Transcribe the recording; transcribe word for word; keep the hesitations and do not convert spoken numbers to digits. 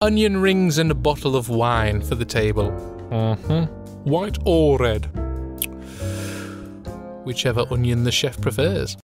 onion rings and a bottle of wine for the table. Mm-hmm. White or red? Whichever onion the chef prefers.